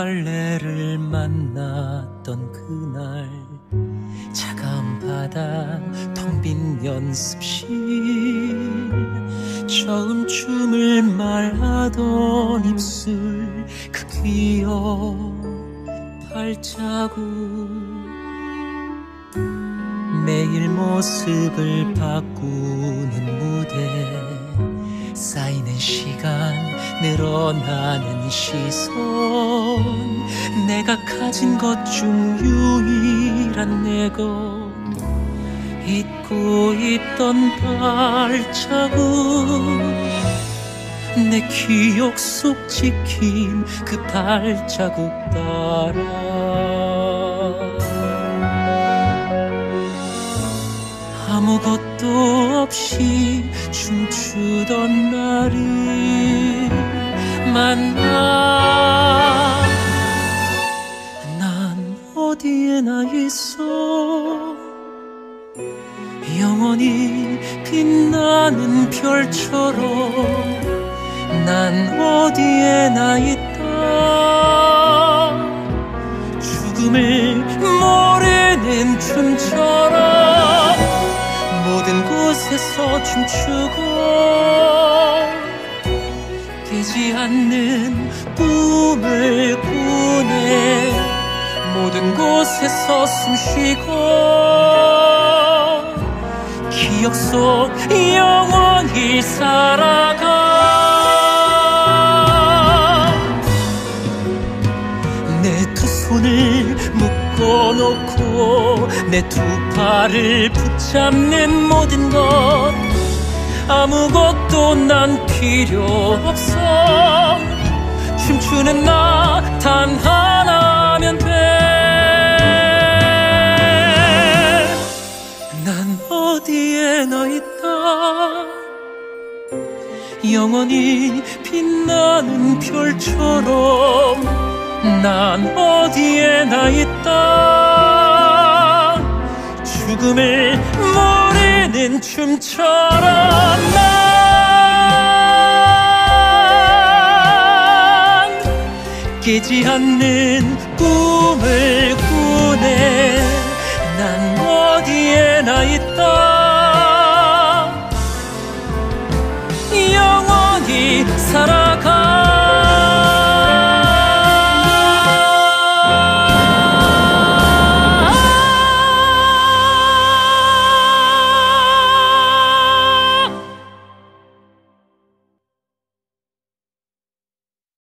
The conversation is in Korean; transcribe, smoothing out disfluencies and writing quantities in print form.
빨래를 만났던 그날 차가운 바다 텅 빈 연습실 처음 춤을 말하던 입술 그 기억 발자국 매일 모습을 바꾸는 무대 쌓이는 시간 늘어나는 시선 내가 가진 것 중 유일한 내 것 잊고 있던 발자국 내 기억 속 찍힌 그 발자국 따라 아무것도 없이 춤추던 나를 만나 난 어디에 나 있어 영원히 빛나는 별처럼 난 어디에 나 있다 죽음을 모르는 춤처럼 모든 곳에서 춤추고 깨지 않는 꿈을 꾸네 모든 곳에서 숨쉬고 기억 속 영원히 살아가 내 두 손을 묶어놓고 내 두 팔을 붙잡는 모든 것 아무것도 난 필요 없어 춤추는 나 단 하나면 돼 난 어디에 나 있다 영원히 빛나는 별처럼 난 어디에 나 있다 죽음을 모르는 춤처럼 난 깨지 않는 꿈